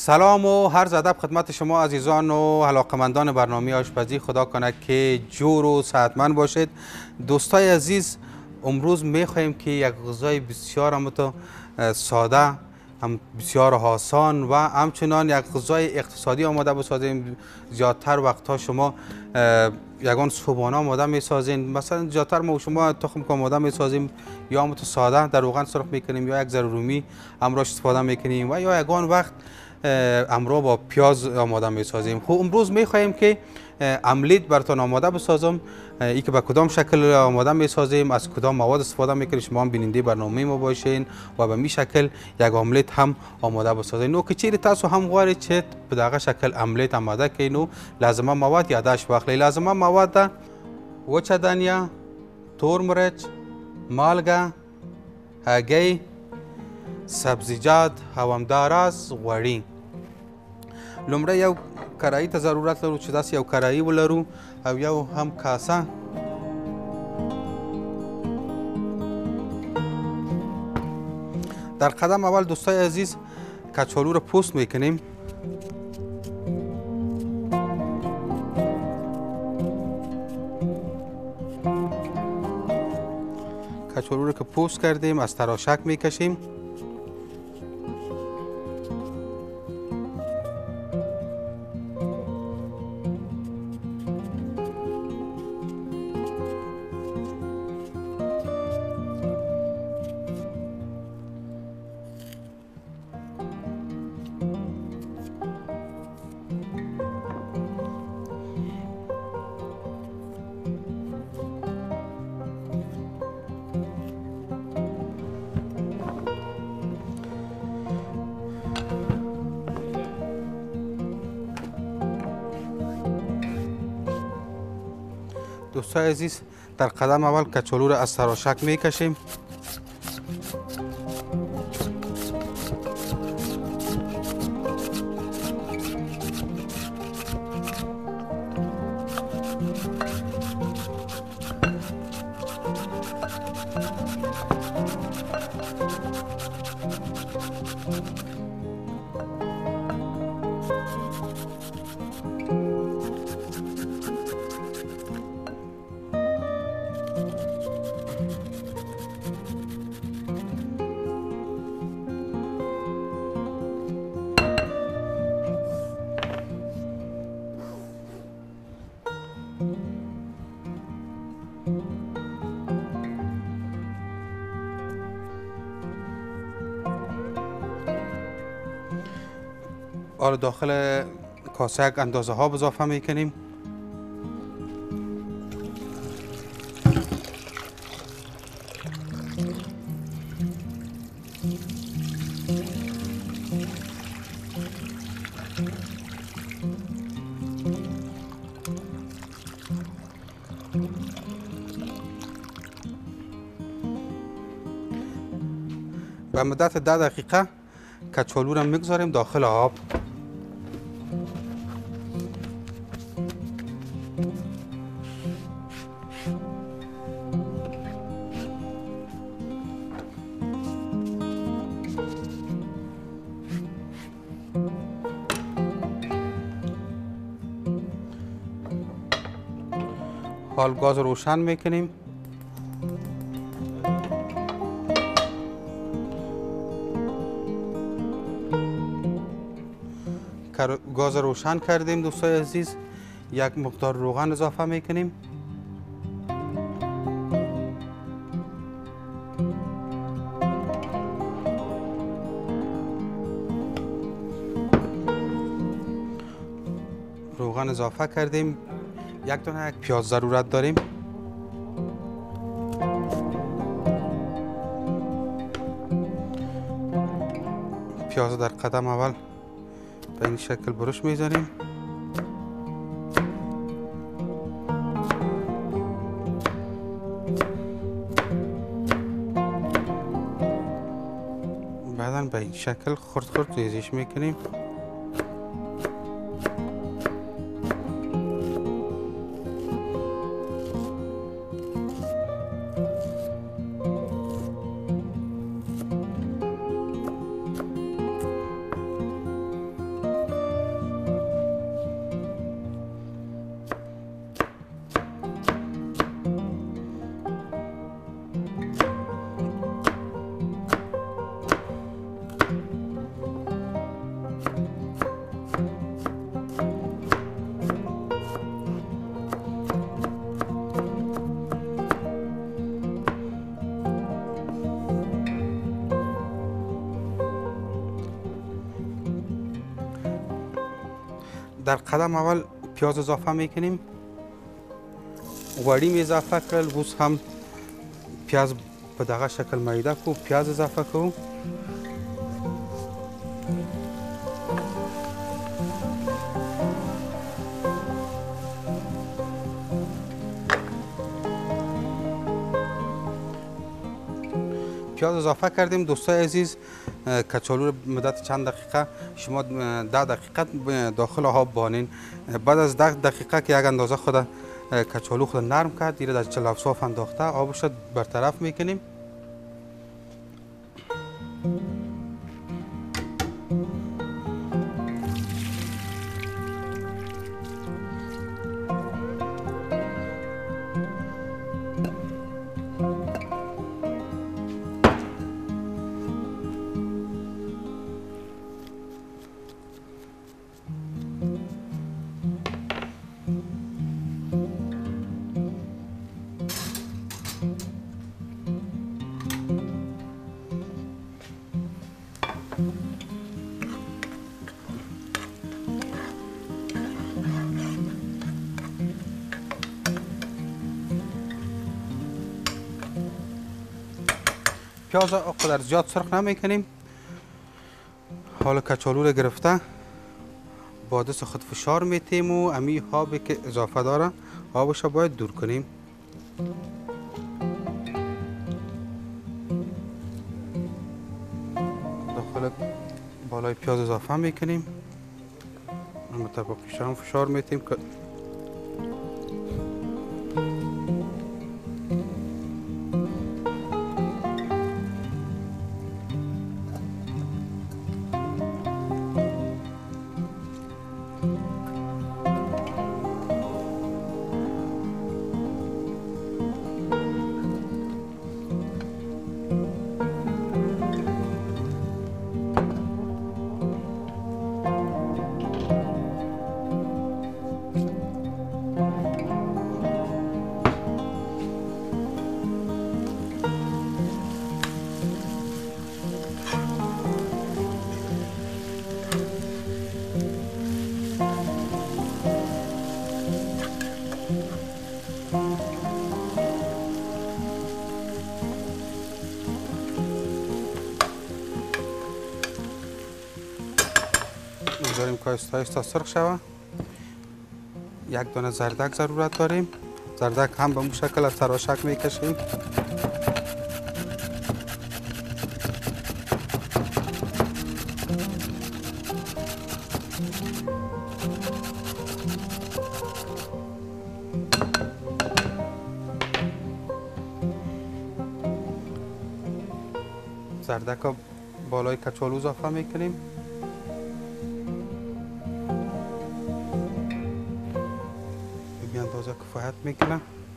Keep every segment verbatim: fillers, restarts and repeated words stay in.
سلام و عرض ادب خدمت شما عزیزان و علاقمندان برنامه آشپزی. خدا کنه که جور و صحتمند باشید. دوستای عزیز، امروز میخواهیم که یک غذای بسیار هم ساده، هم بسیار آسان و همچنان یک غذای اقتصادی آماده بسازیم. زیادتر وقتها شما یگان صبحانه آماده میسازین، مثلا زیادتر ما شما تخم آماده میسازیم یا هم ساده در روغن سرخ میکنیم یا یک ذره رومی همراهش استفاده میکنیم و یا یگان وقت امرو با پیاز آماده میسازیم. خب امروز میخواهیم که املیت براتون آماده بسازم. ای که به کدام شکل آماده میسازیم، از کدام مواد استفاده میکنیم، شما هم بیننده برنامه ما باشین و به می شکل یک املیت هم آماده بسازین. نو که چیری تاسو هم غواړئ چې په دغه شکل املیت آماده کړئ، نو لازمه مواد یادداشت واخلئ. لازمه مواد ده وچه دانیا، تور مرچ، مالګه، هګۍ، سبزیجات او همداراز غوړي. لومړی یو کراهی ته ضرورت لرو چې داسې یو کراهی ولرو او یو هم کاسه. در قدم اول دوستای عزیز کچالو رو پوست میکنیم. کچالو رو که پوست کردیم از تراشک میکشیم. دوستای عزیز در قدم اول کچالو رو از تراشک میکشیم. آره داخل کاسه یک اندازه ها اضافه میکنیم. به مدت ده دقیقه کچالو رو میگذاریم داخل آب. حال گاز روشن میکنیم. گاز روشن کردیم دوستای عزیز، یک مقدار روغن اضافه میکنیم. روغن اضافه کردیم. یک دانه یک پیاز ضرورت داریم. پیاز در قدم اول به این شکل برش میزنیم. بعدا به این شکل خرد خرد ریزش میکنیم. در قدم اول پیاز اضافه میکنیم. غوړي می اضافه کړل. اوس هم پیاز په دغه شکل میده کو پیاز اضافه کوو. پیاز اضافه کردیم. دوستای عزیز کچالو مدت چند دقیقه شما ده دقیقه داخل آب بانین. بعد از ده دقیقه که یک اندازه خود کچالو خود نرم کرد دیره در چلو صاف انداخته آبش برطرف میکنیم. پیاز قدر زیاد سرخ نمیکنیم. حالا کچالو رو گرفته با دست خود فشار میتیم و امی آبی که اضافه داره آبش باید دور کنیم. داخل بالای پیاز اضافه میکنیم. مطابقش هم فشار میتیم که میذاریم که آهسته آهسته سرخ شود. یک دانه زردک ضرورت داریم. زردک هم به اون شکل از تراشک میکشیم. زردک ها بالای کچالو اضافه میکنیم. به اندازه کفایت میکنه.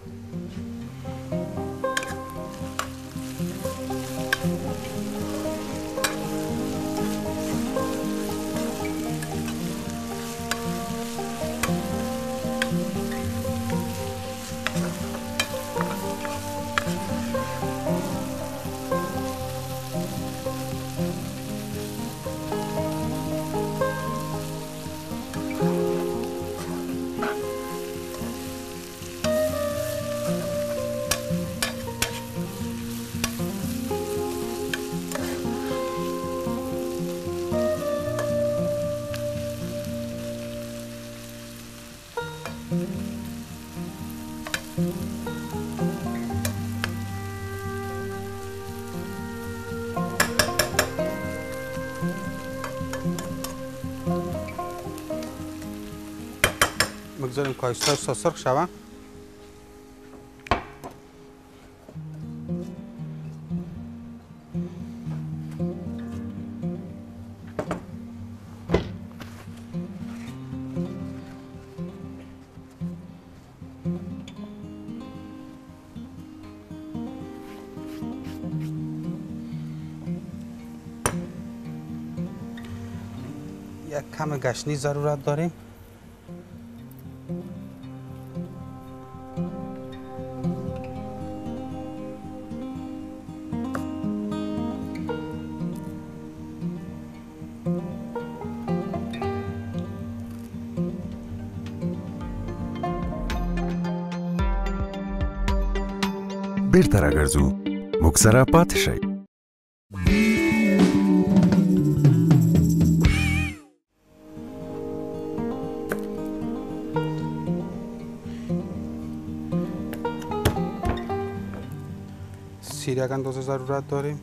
بگذاریم که آهسته آهسته سرخ شود. یک کم گشنیز ضرورت داریم. بیرته راګرځو. موږ سره پاتې شئ. سیر یک اندازه ضرورت داریم.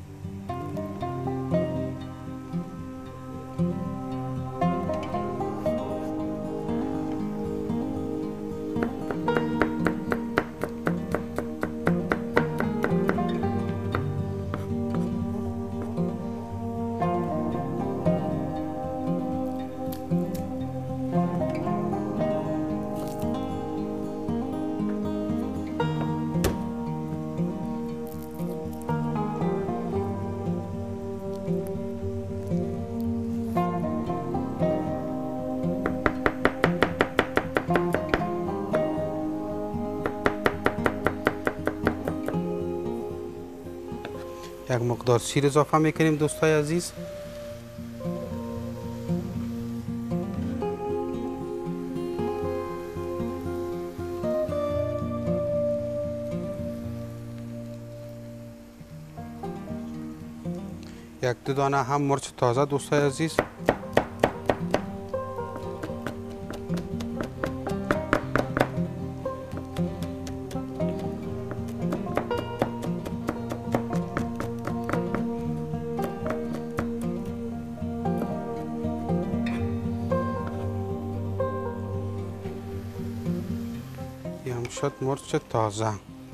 یک مقدار سیر اضافه میکنیم دوستای عزیز. یک دو دانه هم مرچ تازه دوستای عزیز. هم شد مرچ تازه.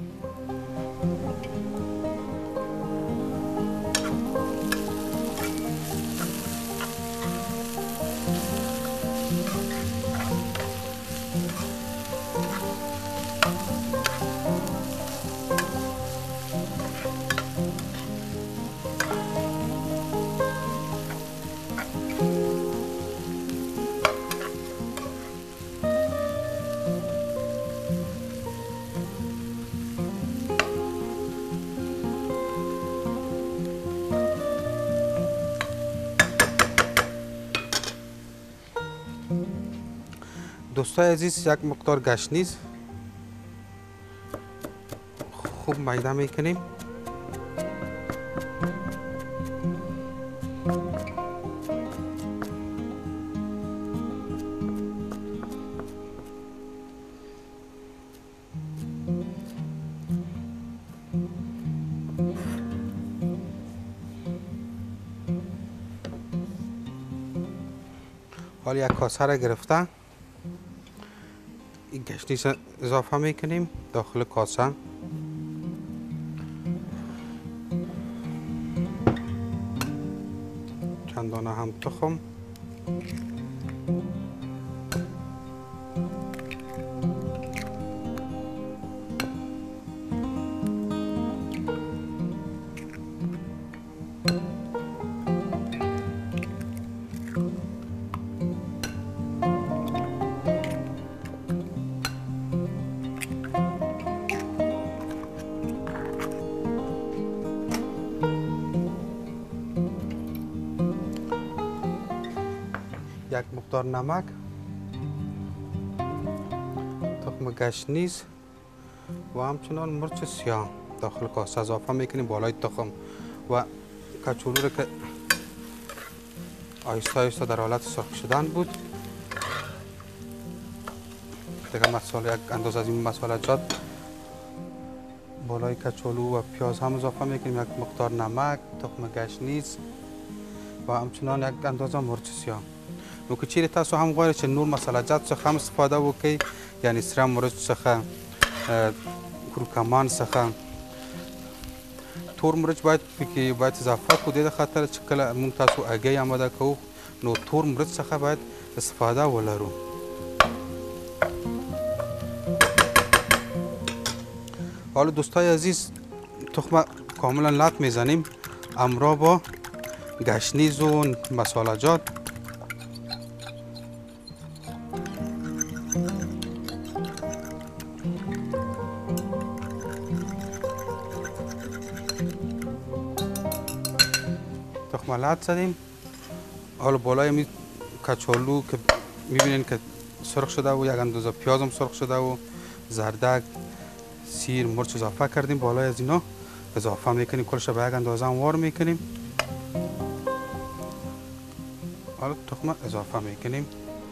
دوستای عزیز یک مقدار گشنیز خوب میده میکنیم. حالا یک کاسه را گرفته این گشنیز اضافه میکنیم داخل کاسه. چند دانه هم تخم. یک مقدار نمک، تخم گشنیز و همچنان مرچ سیاه داخل کاسه اضافه میکنیم بالای تخم و کچولو رو که آهسته آهسته در حالت سرخ شدن بود. دیگه مساله یک اندازه از این مساله جات بالای کچولو و پیاز هم اضافه میکنیم. یک مقدار نمک، تخم گشنیز و همچنان یک اندازه مرچ سیاه. نو که چیرې تاسو هم غواړئ چې نور مساله جات څخه هم استفاده وکړئ، یعنې سره مرچ څخه، کورکمان څخه، تور مرچ باید پکې باید اضافه کړو دې د خاطر چې کله مونږ تاسو هګۍ آماده کوو نو تور مرچ څخه باید استفاده ولرو. حالا دوستای عزیز تخم کاملا لط میزنیم همراه با گشنیز و مساله جات. تخم لط زدیم. حالا بالای می کچالو که میبینین که سرخ شده و یک اندازه پیاز هم سرخ شده و زردک، سیر مرچ اضافه کردیم. بالای از اینا اضافه میکنیم، کلش به یک اندازه وار میکنیم. حالا تخم اضافه میکنیم.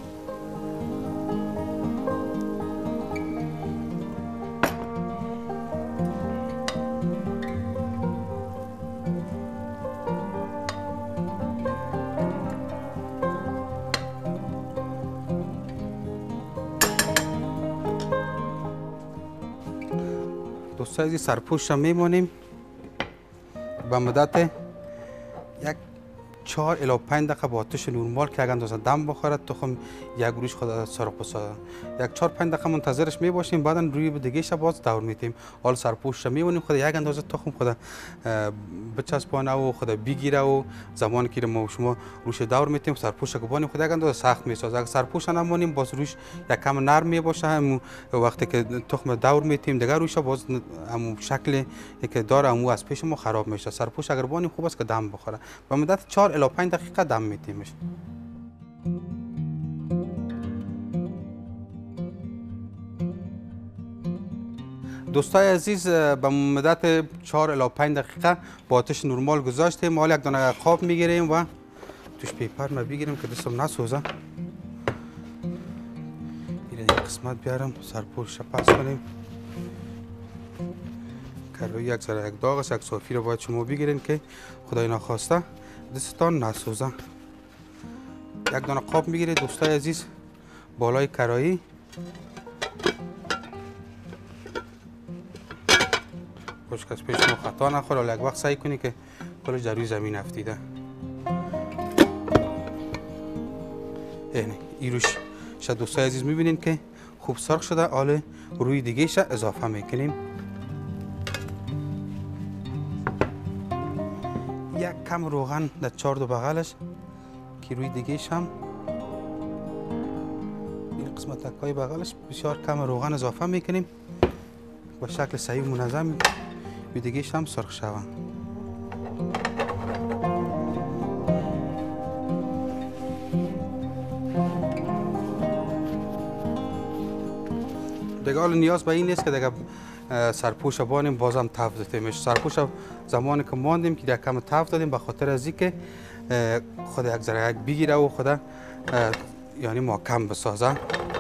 دوستان عزیز سرپوش را میمانیم به مدت یک چهار الی پنج دقیقه با آتش نورمال که یک اندازه دم بخورد تخم یک روش خود سرخ بسازد. یک چهار پنج دقیقه منتظرش می باشیم، بعدا روی دیگه ش باز دور میتیم. حال سرپوش را میمونیم خود یک اندازه تخم خود بچسبانه و خود بگیره و زمانی که ما شما روش دور میتیم سرپوش را گبانیم خود یک اندازه سخت میسازه. اگر سرپوش نمونیم باز روش یک کم نرم می باشه، هم وقتی که تخم دور میتیم دیگه روش باز هم شکل که داره هم از پیش ما خراب میشه. سرپوش اگر بانیم خوب است که دم بخوره. به مدت چهار الی پنج دقیقه دم میتیمش. دوستای عزیز به مدت چهار الی پنج دقیقه با آتش نرمال گذاشتیم. حالا یک دانه خواب میگیریم و توش پیپر ما بگیریم که دستم نسوزه. این یک قسمت بیارم سرپوش پس کنیم. کلوی یک ذره یک داغ است، یک صافی رو باید شما بگیرین که خدای نخواسته دستتان نسوزه. یک دانه قاب میگیرید دوستای عزیز بالای کراهی خوشک از پیش ما خطا نخوره. ولی یک وقت سعی کنی که کلش در روی زمین افتیده. اینه این روش شاید دوستای عزیز میبینین که خوب سرخ شده. حالا روی دیگه ش اضافه میکنیم. یک کم روغن در چهار دو بغلش که روی دیگهش هم این قسمت تکای بغلش بسیار کم روغن اضافه میکنیم با شکل صحیح و منظم روی دیگهش هم سرخ شود. دیگه حالا نیاز به این نیست که دیگه سرپوش بانیم بازم تف دادیمش. سرپوش زمانی که ماندیم که یک کم تف دادیم به خاطر از اینکه خود یک ذره یک بگیره و خود یعنی محکم بسازه.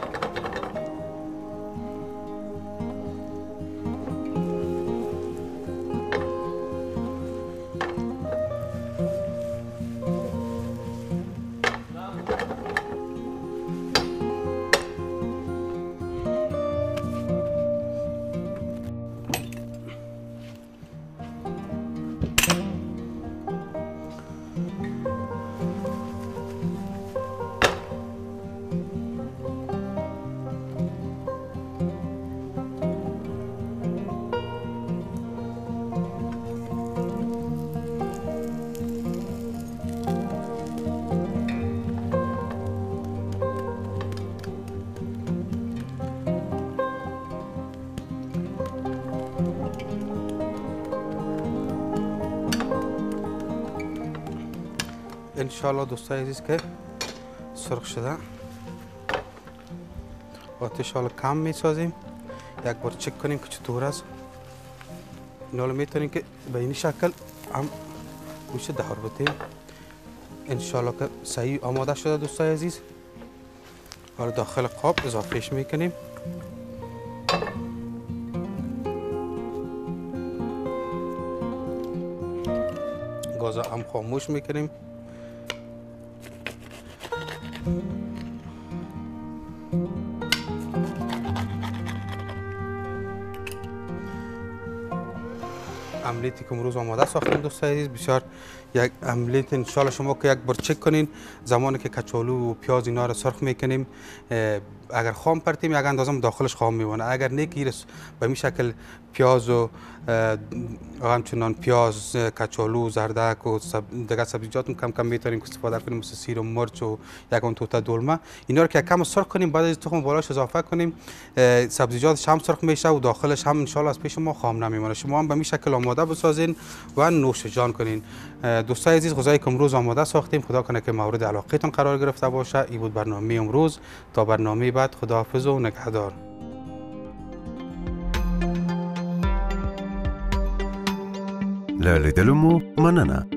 انشالله دوستای عزیز که سرخ شده. آتش حالا کم میسازیم. یک بار چک کنیم که چطور است. این حالا میتونیم که به این شکل هم روش دور بتیم. انشالله که صحیح آماده شده دوستای عزیز. حالا داخل قاب اضافهش میکنیم. گاز هم خاموش میکنیم. املیتی که امروز آماده ساختیم دوستای عزیز بسیار یک املیت انشالله شما که یک بار چک کنین زمانی که کچالو و پیاز اینا رو سرخ میکنیم اگر خام پرتیم یک اندازه داخلش خام میمونه. اگر نه که به این شکل پیاز و همچنان پیاز کچالو زردک و سب... دیگه سبزیجات کم کم میتونیم استفاده کنیم مثل سیر و مرچ و یک اون توته دلمه اینا رو که کم سرخ کنیم بعد از تخم بالاش اضافه کنیم سبزیجاتش هم سرخ میشه و داخلش هم ان شاء الله از پیش ما خام نمیمونه. شما هم به این شکل آماده بسازین و نوش جان کنین. دوستای عزیز غذایی که امروز آماده ساختیم خدا کنه که مورد علاقتون قرار گرفته باشه. این بود برنامه امروز. تا برنامه بعد خداحافظ و نگهدار. له لیدلو مو مننه.